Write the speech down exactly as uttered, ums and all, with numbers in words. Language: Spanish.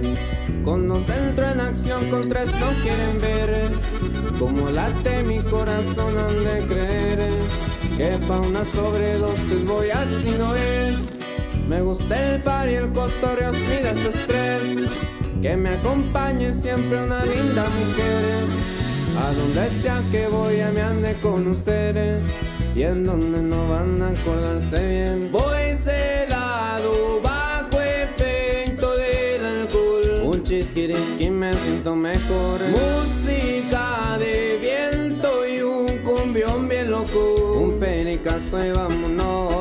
Cuando se entra en acción con tres no quieren ver como late mi corazón, han de creer que pa' una sobredosis voy así no es. Me gusta el par y el cotorreo, mi desestrés, que me acompañe siempre una linda mujer. A donde sea que voy a me han de conocer, y en donde no van a acordarse bien. Voy sedado bajo efecto del alcohol, un chisquirisqui me siento mejor. Música de viento y un cumbión bien loco, un pericazo y vámonos.